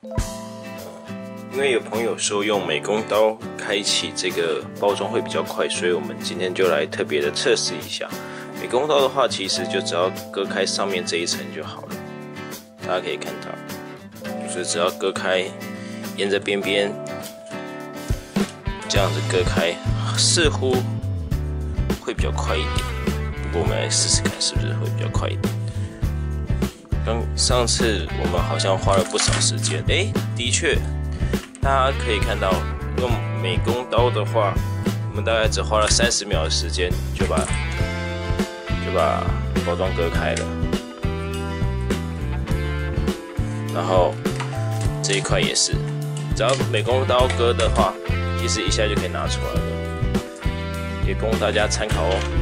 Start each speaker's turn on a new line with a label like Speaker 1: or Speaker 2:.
Speaker 1: 因为有朋友说用美工刀开启这个包装会比较快，所以我们今天就来特别的测试一下。美工刀的话，其实就只要割开上面这一层就好了。大家可以看到，就是只要割开，沿着边边这样子割开，似乎会比较快一点。不过我们来试试看，是不是会比较快一点？上次我们好像花了不少时间，的确。大家可以看到，用美工刀的话，我们大概只花了30秒的时间就把包装割开了。然后这一块也是，只要美工刀割的话，其实一下就可以拿出来了，也供大家参考哦。